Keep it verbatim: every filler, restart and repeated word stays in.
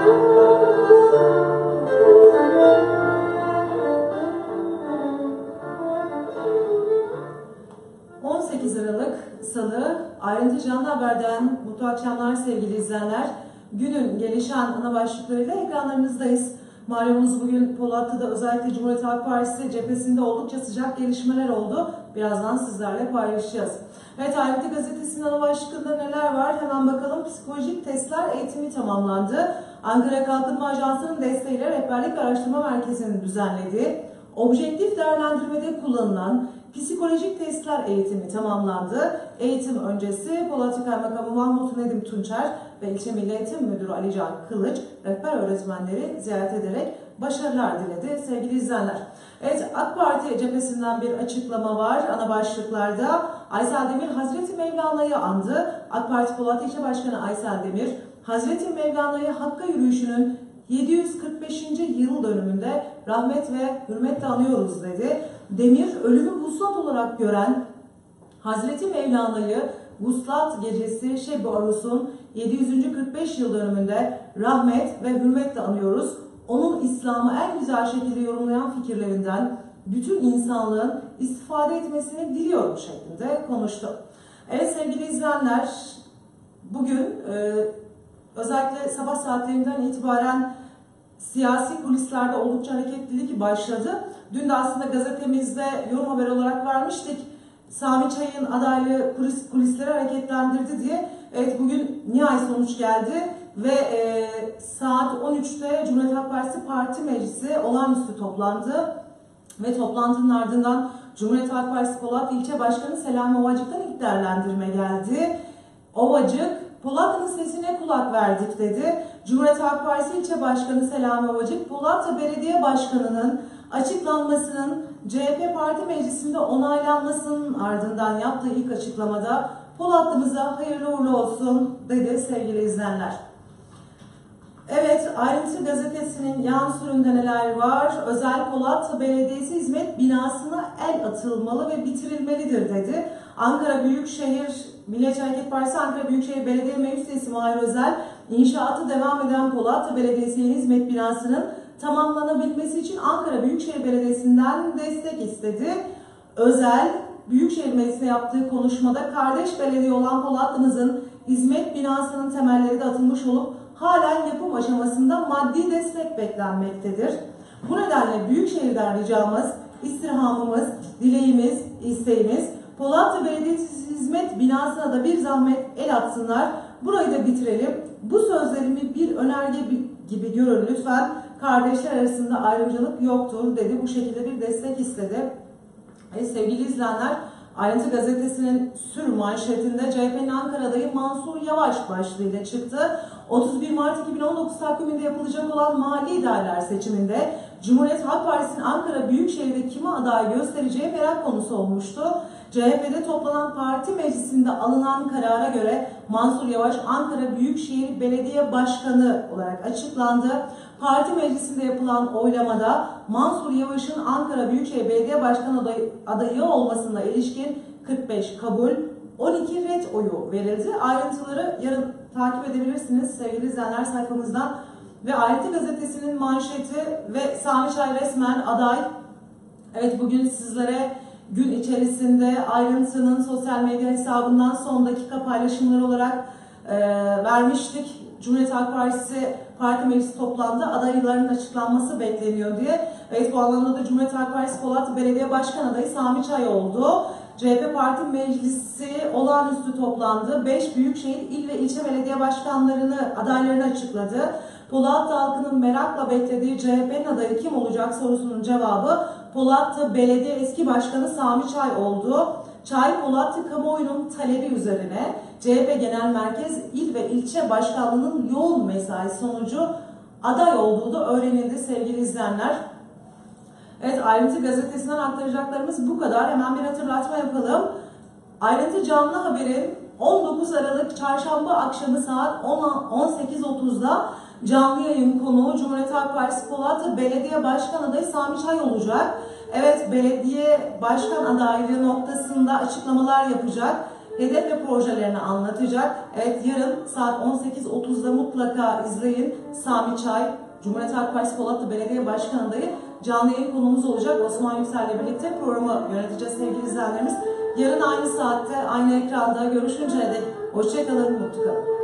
on sekiz Aralık Salı, Ayrıntı Canlı Haber'den mutlu akşamlar sevgili izleyenler. Günün gelişen ana başlıklarıyla ekranlarınızdayız. Malumunuz bugün Polatlı'da özellikle Cumhuriyet Halk Partisi cephesinde oldukça sıcak gelişmeler oldu. Birazdan sizlerle paylaşacağız. Evet, Ayrıntı Gazetesi'nin ana başlıklarında neler var? Hemen bakalım. Psikolojik testler eğitimi tamamlandı. Ankara Kalkınma Ajansı'nın desteğiyle Rehberlik Araştırma Merkezi'nin düzenlediği objektif değerlendirmede kullanılan psikolojik testler eğitimi tamamlandı. Eğitim öncesi Polatlı Kaymakamı Mahmut Nedim Tunçer ve İlçe Milli Eğitim Müdürü Ali Can Kılıç rehber öğretmenleri ziyaret ederek başarılar diledi sevgili izleyenler. Evet, AK Parti cephesinden bir açıklama var ana başlıklarda. Aysel Demir Hazreti Mevlana'yı andı. AK Parti Polatlı İlçe Başkanı Aysel Demir, Hazreti Mevlana'yı Hakk'a yürüyüşünün yedi yüz kırk beşinci yıl dönümünde rahmet ve hürmetle anıyoruz dedi. Demir, ölümü vuslat olarak gören Hazreti Mevlana'yı Vuslat Gecesi Şeb-i Arus'un yedi yüz kırk beş yıl dönümünde rahmet ve hürmetle anıyoruz. Onun İslam'ı en güzel şekilde yorumlayan fikirlerinden bütün insanlığın istifade etmesini diliyorum şeklinde konuştu. Evet sevgili izleyenler, bugün e, özellikle sabah saatlerinden itibaren siyasi kulislerde oldukça hareketlilik başladı. Dün de aslında gazetemizde yorum haber olarak vermiştik. Sami Çay'ın adaylığı kulis, kulisleri hareketlendirdi diye. Evet, bugün nihai sonuç geldi ve e, saat on üçte Cumhuriyet Halk Partisi Parti Meclisi olağanüstü toplandı. Ve toplantının ardından Cumhuriyet Halk Partisi Polatlı İlçe Başkanı Selami Ovacık'tan ilk değerlendirme geldi. Ovacık, Polatlı'nın sesine kulak verdik dedi. Cumhuriyet Halk Partisi İlçe Başkanı Selami Ovacık, Polatlı Belediye Başkanı'nın açıklanmasının C H P Parti Meclisi'nde onaylanmasının ardından yaptığı ilk açıklamada Polatlı'mıza hayırlı uğurlu olsun dedi sevgili izleyenler. Evet, Ayrıntı Gazetesi'nin yan sürümünde neler var? Özel Polatlı Belediyesi hizmet binasına el atılmalı ve bitirilmelidir dedi. Ankara Büyükşehir Milliyetçi Hareket Partisi Ankara Büyükşehir Belediye Meclis Üyesi Mahir Özel, inşaatı devam eden Polatlı Belediyesi yeni hizmet binasının tamamlanabilmesi için Ankara Büyükşehir Belediyesi'nden destek istedi. Özel, Büyükşehir Meclisi'ne yaptığı konuşmada kardeş belediye olan Polatlı'mızın hizmet binasının temelleri de atılmış olup halen yapım aşamasında maddi destek beklenmektedir. Bu nedenle Büyükşehir'den ricamız, istirhamımız, dileğimiz, isteğimiz Polatlı Belediyesi hizmet binasına da bir zahmet el atsınlar. Burayı da bitirelim. Bu sözlerimi bir önerge gibi görün lütfen. Kardeşler arasında ayrımcılık yoktur dedi. Bu şekilde bir destek istedi. E, sevgili izleyenler, Ayrıntı Gazetesi'nin sür manşetinde C H P'nin Ankara adayı Mansur Yavaş başlığıyla çıktı. otuz bir Mart iki bin on dokuz takviminde yapılacak olan mahalli idareler seçiminde Cumhuriyet Halk Partisi'nin Ankara Büyükşehir'de kime aday göstereceği merak konusu olmuştu. C H P'de toplanan parti meclisinde alınan karara göre Mansur Yavaş Ankara Büyükşehir Belediye Başkanı olarak açıklandı. Parti meclisinde yapılan oylamada Mansur Yavaş'ın Ankara Büyükşehir Belediye Başkanı adayı, adayı olmasına ilişkin kırk beş kabul, on iki red oyu verildi. Ayrıntıları yarın takip edebilirsiniz sevgili izleyenler sayfamızdan. Ve Ayrıntı Gazetesi'nin manşeti ve Sami Çay resmen aday. Evet, bugün sizlere gün içerisinde Ayrıntı'nın sosyal medya hesabından son dakika paylaşımları olarak e, vermiştik. Cumhuriyet Halk Partisi Parti Meclisi toplandı. Adayların açıklanması bekleniyor diye. Evet, bu anlamda da Cumhuriyet Halk Partisi Polatlı Belediye Başkan adayı Sami Çay oldu. C H P Parti Meclisi olağanüstü toplandı. beş büyükşehir il ve ilçe belediye başkanlarını, adaylarını açıkladı. Polatlı halkının merakla beklediği C H P'nin adayı kim olacak sorusunun cevabı Polatlı Belediye Eski Başkanı Sami Çay oldu. Çay, Polatlı kamuoyunun talebi üzerine C H P Genel Merkez İl ve İlçe Başkanlığı'nın yoğun mesai sonucu aday olduğu da öğrenildi sevgili izleyenler. Evet, Ayrıntı Gazetesi'nden aktaracaklarımız bu kadar. Hemen bir hatırlatma yapalım. Ayrıntı Canlı Haber'in on dokuz Aralık Çarşamba akşamı saat on sekiz otuzda canlı yayın konuğu Cumhuriyet Halk Partisi Polatlı Belediye Başkan adayı Sami Çay olacak. Evet, belediye başkan adaylığı noktasında açıklamalar yapacak. hedef ve projelerini anlatacak. Evet, yarın saat on sekiz otuzda mutlaka izleyin. Sami Çay, Cumhuriyet Halk Partisi Polatlı Belediye Başkanı adayı canlı yayın konumuz olacak. Osman Yüksel'le birlikte programı yöneteceğiz sevgili izleyenlerimiz. Yarın aynı saatte, aynı ekranda görüşünceye dek hoşça kalın, mutlu kalın.